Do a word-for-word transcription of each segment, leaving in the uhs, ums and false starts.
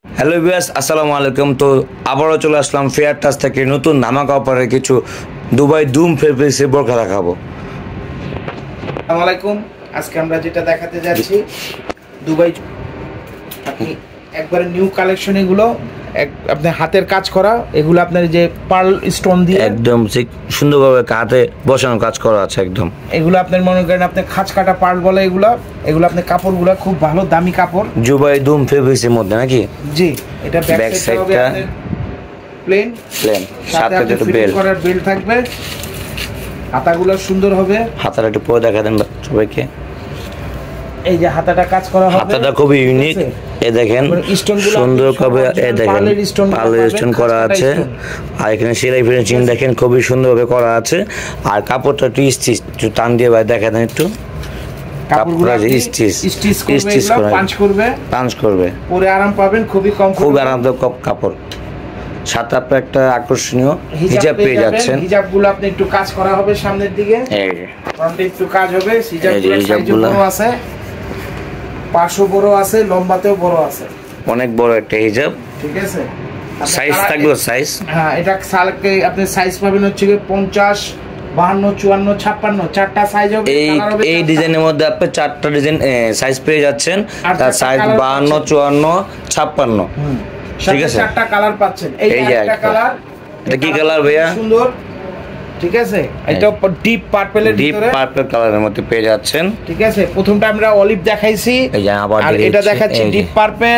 Hello viewers, আসসালামু আলাইকুম। তো আবারও চলে আসলাম ফেয়ার টাচ থেকে নতুন ধামাকা অফারে কিছু দুবাই দুম ফেব্রিক্সের বোরকা দেখাবো। আসসালামু আলাইকুম। আজকে আমরা যেটা দেখাতে যাচ্ছি দুবাই, আপনি একবারে নিউ কালেকশন, এগুলো আপনি হাতের কাজ করা, এগুলো আপনার যে পার্ল স্টোন দিয়ে একদম সুন্দরভাবে হাতে বসানো কাজ করা আছে একদম। এগুলো আপনার মনে করেন আপনি খাঁজ কাটা পার্ল বলে এগুলো, এগুলো আপনার কাপড়গুলো খুব ভালো দামি কাপড়, দুবাই দুম ফেব্রিক্সের মধ্যে নাকি? জি, এটা ব্যাক সাইডটা প্লেন প্লেন সাথে একটা বেল্ট করার বেল্ট থাকবে, হাতাগুলো সুন্দর হবে। হাতাটা একটু পরে দেখা দেন সবাইকে। এই যে হাতাটা কাজ করা হবে, হাতাটা খুবই ইউনিক। এই দেখেন সুন্দর ভাবে, এই দেখেন পার্লের স্টোন করা আছে, আর এখানে সেলাই ফিনিশিং দেখেন খুবই সুন্দরভাবে করা আছে। আর কাপড়টা একটু স্টিচ একটু টান দিয়ে ভাই দেখা দেন একটু। কাপড়টা স্টিচ স্টিচ স্টিচ করে পাঞ্চ করবে পাঞ্চ করবে পরে আরাম পাবেন, খুবই কম খুব আরামদায়ক কাপড়। সাথে আপনি একটা আকর্ষণীয় হিজাব পেয়ে যাচ্ছেন। হিজাবগুলো আপনি একটু কাজ করা হবে সামনের দিকে, এই যে ফ্রন্টে একটু কাজ হবে। হিজাবগুলো বড় আছে, পাশও বড় আছে, লম্বাতেও বড় আছে, অনেক বড় একটা হিজাব। ঠিক আছে, সাইজ থাকবে সাইজ, হ্যাঁ এটা সালকে আপনি সাইজ পাবেন হচ্ছে পঞ্চাশ, বাহান্ন, চুয়ান্ন, ছাপ্পান্ন, চারটা সাইজ হবে। এই এই ডিজাইনের মধ্যে আপনি চারটা ডিজাইন সাইজ পেয়ে যাচ্ছেন, তার সাইজ বাহান্ন, চুয়ান্ন, ছাপ্পান্ন। ঠিক আছে, চারটা কালার পাচ্ছেন। এই যে একটা কালার, এটা কি কালার ভাইয়া? সুন্দর, ঠিক আছে, এটা ডিপ পার্পলের ডিপ পার্পল কালারের মধ্যে পেয়ে যাচ্ছেন। ঠিক আছে, প্রথমটা আমরা অলিভ দেখাইছি, এই যে আবার আর এটা দেখাচ্ছি ডিপ পার্পল,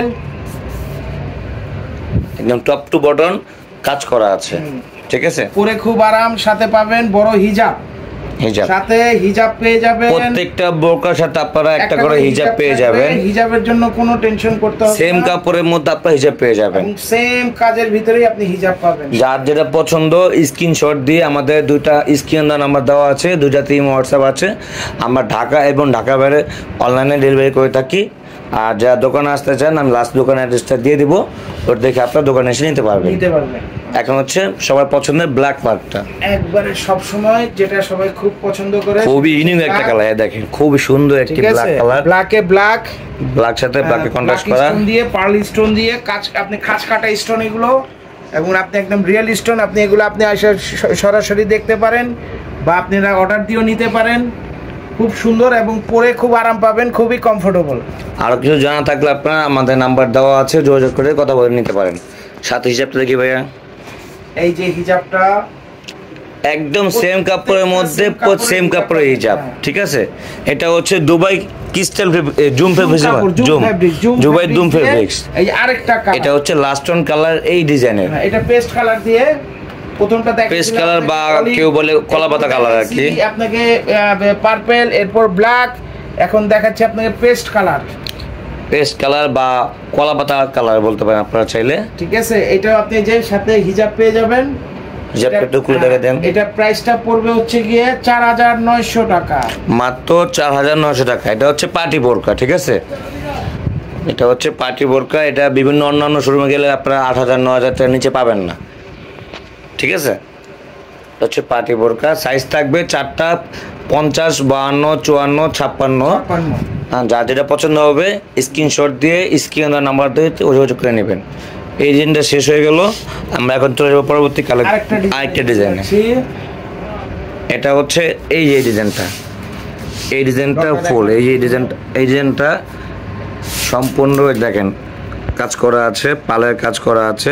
একদম টপ টু বটম কাজ করা আছে। ঠিক আছে, পরে খুব আরাম, সাথে পাবেন বড় হিজাব, হিজাব সাথে হিজাব পেয়ে যাবেন। প্রত্যেকটা বোরকার সাথে আপনারা একটা করে হিজাব পেয়ে যাবেন। হিজাবের জন্য কোনো টেনশন করতে হবে না, সেম কাপড়ের মধ্যে আপনারা হিজাব পেয়ে যাবেন, সেম কাজের ভিতরেই আপনি হিজাব পাবেন। যার যেটা পছন্দ স্ক্রিনশট দিয়ে আমাদের দুইটা স্ক্রিন নাম্বার দেওয়া আছে, দুইটাতে হোয়াটসঅ্যাপ আছে। আমরা ঢাকা এবং ঢাকা বাইরে অনলাইনে ডেলিভারি করে থাকি। আর যারা দোকানে আসতে চান আমি লাস্ট দোকানের অ্যাড্রেসটা দিয়ে দিব, ওটা দেখে আপনার দোকানে এসে নিতে পারবেন নিতে পারবেন এখন হচ্ছে সবার পছন্দের ব্ল্যাক পার্টটা, একবারে সব সময় যেটা সবাই খুব পছন্দ করে, খুবই ইউনিক একটা কালার। দেখেন খুবই সুন্দর একটি ব্ল্যাক কালার, ব্ল্যাকে ব্ল্যাক, ব্ল্যাক সাথে ব্ল্যাকে কন্ট্রাস্ট করা, স্টোন দিয়ে পার্ল স্টোন দিয়ে কাজ, আপনি খাঁজ কাটা স্টোন এগুলো, এবং আপনি একদম রিয়েল স্টোন, আপনি এগুলো আপনি এসে সরাসরি দেখতে পারেন বা আপনারা অর্ডার দিয়েও নিতে পারেন। খুব সুন্দর এবং পরে খুব আরাম পাবেন, খুবই কমফোর্টেবল। আরো কিছু জানা থাকলে আপনারা আমাদের নাম্বার দেওয়া আছে, যোগাযোগ করে কথা বলে নিতে পারেন। সাথে হিসাবটা দেখি ভাইয়া, এই যে হিজাবটা একদম সেম কাপড়ের মধ্যে সেম কাপড়ের হিজাব। ঠিক আছে, এটা হচ্ছে Dubai crystal zoom fabrics, zoom Dubai zoom fabrics. এই আরেকটা কালার, এটা হচ্ছে লাস্ট অন কালার এই ডিজাইনের, এটা পেস্ট কালার দিয়ে প্রথমটা দেখেন, পেস্ট কালার বা কেউ বলে কলা পাতা কালার আর কি। আপনাকে পার্পল, এরপর ব্ল্যাক, এখন দেখাচ্ছি আপনাকে পেস্ট কালার, পেস্ট কালার বা কলা পাতা কালার বলতে পারেন আপনারা চাইলে। ঠিক আছে, এটা আপনি যে সাথে হিজাব পেয়ে যাবেন। হিজাবটা একটু খুলে দেখে দেন। এটা প্রাইসটা পড়বে হচ্ছে গিয়ে চার হাজার নয়শো টাকা, মাত্র চার হাজার নয়শো টাকা। এটা হচ্ছে পার্টি বোরকা। ঠিক আছে, এটা হচ্ছে পার্টি বোরকা। এটা বিভিন্ন অন্যান্য শোরুমে গেলে আপনারা আট হাজার নয় হাজার টাকার নিচে পাবেন না। ঠিক আছে, এটা হচ্ছে পার্টি বোরকা। সাইজ থাকবে চারটা, পঞ্চাশ, বাহান্ন, চুয়ান্ন, ছাপ্পান্ন। যা যেটা পছন্দ হবে স্ক্রিনশট দিয়ে স্ক্রিন নাম্বার দিয়ে যোগাযোগ করে নেবেন। এই ডিজাইনটা শেষ হয়ে গেল, আমরা এখন চলে যাবো পরবর্তী কালার, আরেকটা ডিজাইনে। এটা হচ্ছে এই যে ডিজাইনটা, এই ডিজাইনটা ফুল, এই যে ডিজাইনটা, এই ডিজাইনটা সম্পূর্ণ দেখেন কাজ করা আছে, পালের কাজ করা আছে।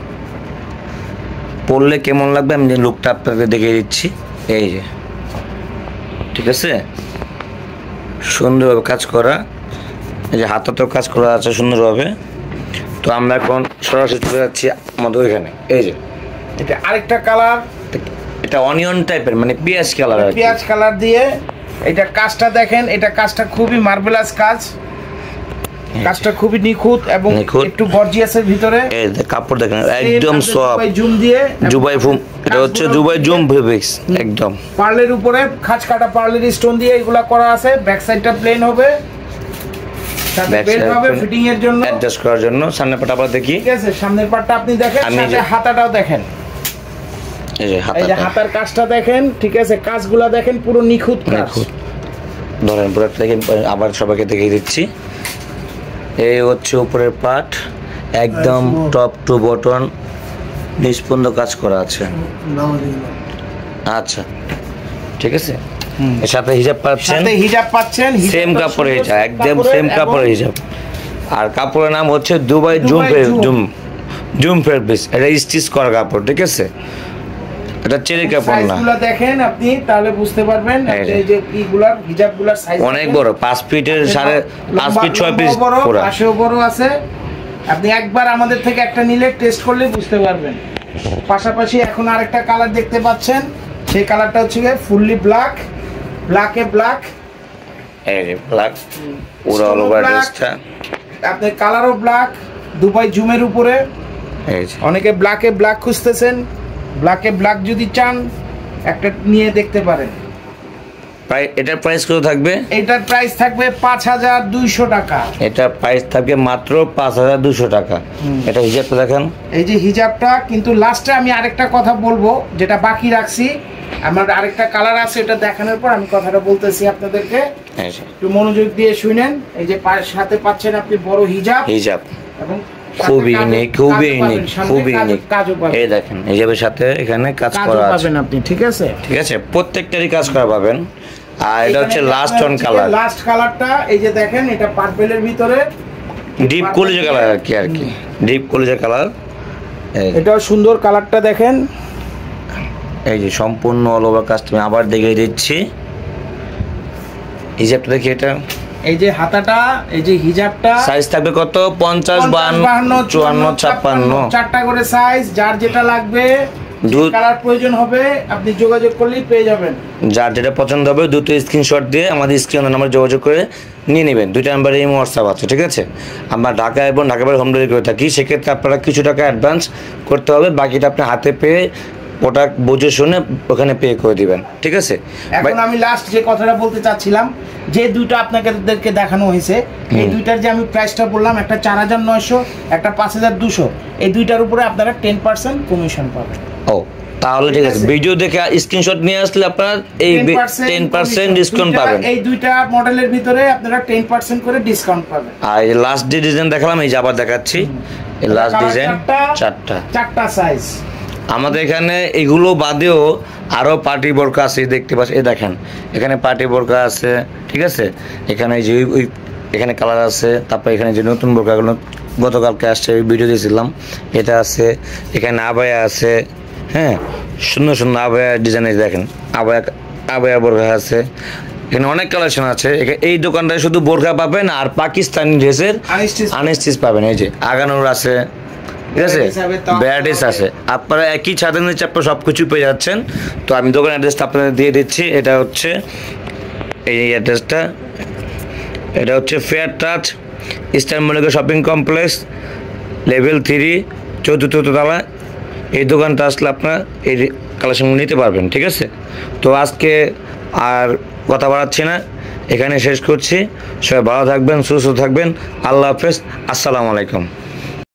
পরলে কেমন লাগবে আমি লুকটা আপনাকে দেখিয়ে দিচ্ছি। এই যে, ঠিক আছে, সুন্দরভাবে কাজ করা, এই যে হাতাতেও কাজ করা আছে সুন্দরভাবে। তো আমরা এখন সরাসরি চলে যাচ্ছি আমাদের ওইখানে। এই যে এটা আরেকটা কালার, এটা অনিয়ন টাইপের, মানে পেঁয়াজ কালার, পেঁয়াজ কালার দিয়ে। এটা কাজটা দেখেন, এটা কাজটা খুবই মার্বেলাস কাজ, কাজটা খুবই নিখুঁত এবং একটু গর্জিয়াসের ভিতরে। এই যে কাপড় দেখেন একদম সফট, জুম দিয়ে দুবাই ফুম, এটা হচ্ছে দুবাই জুম ফেব্রিক্স, একদম পার্লের উপরে খাঁজ কাটা পার্লের স্টোন দিয়ে এগুলা করা আছে। ব্যাক সাইডটা প্লেন হবে, সাথে বেল্ট হবে ফিটিং এর জন্য, অ্যাডজাস্ট করার জন্য। সামনের পাটটা আমরা দেখি। ঠিক আছে, সামনের পাটটা আপনি দেখেন, সাথে হাতাটাও দেখেন, এই যে হাতা, এই যে হাতার কাজটা দেখেন। ঠিক আছে, কাজগুলা দেখেন পুরো নিখুঁত কাজ। ধরেন পুরো দেখেন, আবার সবাইকে দেখিয়ে দিচ্ছি। এই হচ্ছে উপরের পাট, একদম টপ টু বটন নিষ্পন্দ কাজ করা আছে। আচ্ছা ঠিক আছে, এর সাথে হিজাব পাচ্ছেন, সাথে হিজাব পাচ্ছেন, সেম কাপড়ের হিজাব, একদম সেম কাপড়ের হিজাব। আর কাপড়ের নাম হচ্ছে Dubai zoom zoom zoom fabrics. এটা স্টিচ করা কাপড়, ঠিক আছে, এটা চেরি কাপড় না। সাইজগুলো দেখেন আপনি, তাহলে বুঝতে পারবেন এই যে ইগুলার হিজাবগুলোর সাইজ অনেক বড়, পাঁচ ফিটের সাড়ে পাঁচ ফিট ছয় পিস বড়, পুরো পাশেও বড় আছে। আপনি একবার আমাদের থেকে একটা নিলে টেস্ট করলে বুঝতে পারবেন। পাশাপাশি এখন আরেকটা কালার দেখতে পাচ্ছেন, সেই কালারটা হচ্ছে ফুললি ব্ল্যাক, ব্ল্যাকে ব্ল্যাক, এই যে ব্ল্যাক পুরো অল ওভার ড্রেসটা। আপনি কালারও ব্ল্যাক, দুবাই জুমের উপরে। এই যে অনেকে ব্ল্যাকে ব্ল্যাক খুঁজতেছেন, ব্ল্যাকে ব্ল্যাক যদি চান একটা নিয়ে দেখতে পারেন। প্রাইস, এটার প্রাইস কত থাকবে? এটার প্রাইস থাকবে পাঁচ হাজার দুইশো টাকা। এটার প্রাইস থাকবে মাত্র পাঁচ হাজার দুশো টাকা। এটা হিজাবটা দেখেন, এই যে হিজাবটা। কিন্তু লাস্টে আমি আরেকটা কথা বলবো, যেটা বাকি রাখছি, আমার আরেকটা কালার আছে, এটা দেখানোর পর আমি কথাটা বলতেছি আপনাদেরকে, একটু মনোযোগ দিয়ে শুনেন। এই যে সাথে পাচ্ছেন আপনি বড় হিজাব, হিজাব এবং খুবই ইউনিক, খুবই ইউনিক, খুবই ইউনিক। এই দেখেন হিজাবের সাথে এখানে কাজ করা আছে, পাবেন আপনি, ঠিক আছে, ঠিক আছে, প্রত্যেকটারই কাজ করা পাবেন। আর এটা হচ্ছে লাস্ট অন কালার, লাস্ট কালারটা এই যে দেখেন, এটা পার্পলের ভিতরে ডিপ কলিজা কালার আর কি, আর কি ডিপ কলিজা কালার। এটাও সুন্দর কালারটা দেখেন। এই যে সম্পূর্ণ অল ওভার কাজ আমি আবার দেখিয়ে দিচ্ছি। হিজাবটা দেখি, এটা এই যে হাতাটা, এই যে হিজাবটা সাইজ থাকবে কত? পঞ্চাশ, বাহান্ন, চুয়ান্ন, ছাপ্পান্ন, চারটা করে সাইজ। যার যেটা লাগবে, কালার প্রয়োজন হবে, আপনি যোগাযোগ করলেই পেয়ে যাবেন। যার যেটা পছন্দ হবে দুটো স্ক্রিনশট দিয়ে আমাদের স্ক্রিন নাম্বার যোগাযোগ করে নিয়ে নেবেন। দুইটা নাম্বারে এই হোয়াটসঅ্যাপ আছে, ঠিক আছে। আমরা ঢাকা এবং ঢাকা বাইরে হোম ডেলিভারি করে থাকি। সেক্ষেত্রে আপনারা কিছু টাকা অ্যাডভান্স করতে হবে, বাকিটা আপনি হাতে পেয়ে ওটা বুঝে শুনে ওখানে পে করে দিবেন, ঠিক আছে। এখন আমি লাস্ট যে কথাটা বলতে চাচ্ছিলাম, যে দুটো আপনাদেরকে দেখানো হয়েছে, এই দুইটার যে আমি প্রাইসটা বললাম, একটা চার হাজার নয়শো, একটা পাঁচ হাজার দুশো, এই দুইটার উপরে আপনারা টেন পার্সেন্ট কমিশন পাবেন। ও তাহলে ঠিক আছে, ভিডিও দেখে স্ক্রিনশট নিয়ে আসলে আপনারা এই টেন পার্সেন্ট ডিসকাউন্ট পাবেন। এই দুইটা মডেলের ভিতরে আপনারা টেন পার্সেন্ট করে ডিসকাউন্ট পাবেন। আর এই লাস্ট যে ডিজাইন দেখালাম, এই যে আবার দেখাচ্ছি, এই লাস্ট ডিজাইন চারটা চারটা সাইজ। আমাদের এখানে এগুলো বাদেও আরও পার্টি বোরকা আছে, দেখতে পাচ্ছি। এই দেখেন এখানে পার্টি বোরকা আছে, ঠিক আছে। এখানে যে ওই এখানে কালার আছে, তারপর এখানে যে নতুন বোরকাগুলো গতকালকে আসছে, ওই ভিডিও দিয়েছিলাম, এটা আছে। এখানে আবায়া আছে, হ্যাঁ, সুন্দর সুন্দর আবায়া ডিজাইন। দেখেন আবায়া আবায়া বোরকা আছে, এখানে অনেক কালেকশন আছে। এই দোকানটায় শুধু বোরকা পাবেন আর পাকিস্তানি ড্রেসের আনস্টিচ পাবেন। এই যে আগানোর আছে, ঠিক আছে, ভ্যারাইটিস আছে। আপনারা একই ছাদের নিচে আপনারা সব কিছু পেয়ে যাচ্ছেন। তো আমি দোকানের অ্যাড্রেসটা আপনাদের দিয়ে দিচ্ছি। এটা হচ্ছে এই অ্যাড্রেসটা, এটা হচ্ছে Fair Touch Eastern Mallika shopping complex, level three, চতুর্থ তলা। এই দোকানটা আসলে আপনারা এই কালেকশনগুলো নিতে পারবেন, ঠিক আছে। তো আজকে আর কথা বাড়াচ্ছি না, এখানে শেষ করছি। সবাই ভালো থাকবেন, সুস্থ থাকবেন। আল্লাহ হাফেজ, আসসালামু আলাইকুম।